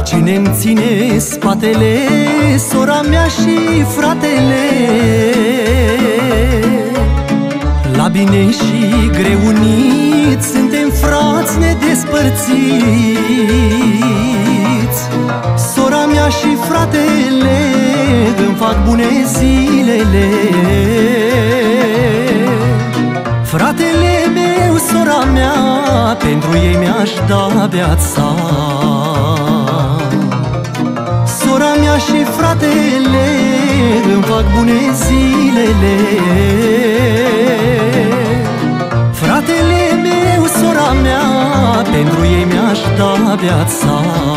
Cine-mi ține spatele, sora mea și fratele. La bine și greu uniți, suntem frați nedespărțiți. Sora mea și fratele îmi fac bune zilele. Fratele meu, sora mea, pentru ei mi-aș da viața. Sora mea și fratele îmi fac bune zilele. Fratele meu, sora mea, pentru ei mi-aș da viața.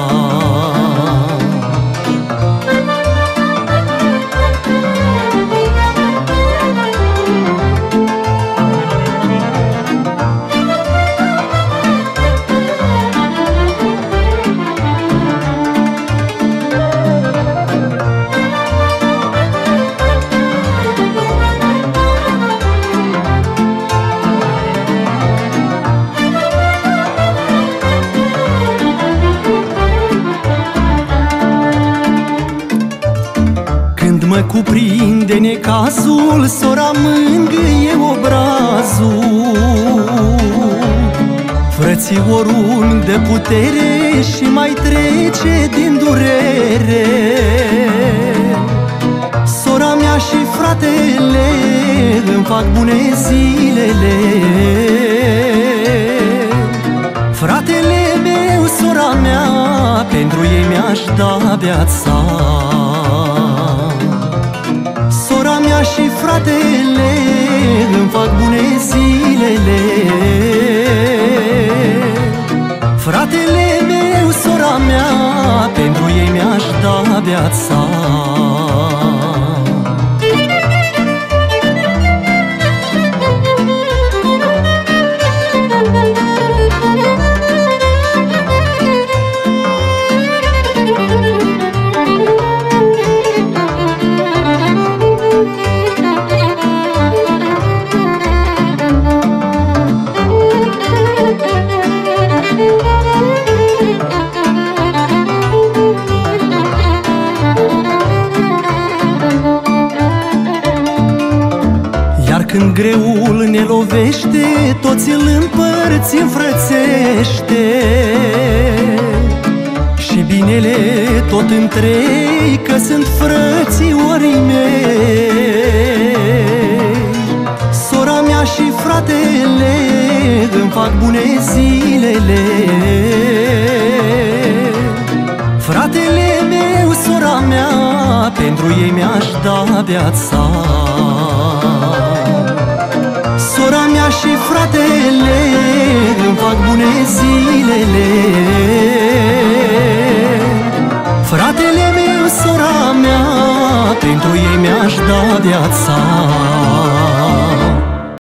Mă cuprinde necazul, sora mângâie obrazul. Frățiorul dă putere și mai trece din durere. Sora mea și fratele îmi fac bune zilele. Fratele meu, sora mea, pentru ei mi-aș da viața. Sora mea și fratele îmi fac bune zilele. Fratele meu, sora mea, pentru ei mi-aș da viața. Când greul ne lovește, toți îl împărți înfrățește. Și binele tot întrei, că sunt frățiorii mei. Sora mea și fratele îmi fac bune zilele. Fratele meu, sora mea, pentru ei mi-aș da viața. Sora mea și fratele îmi fac bune zilele. Fratele meu, sora mea, pentru ei mi-aș da viața.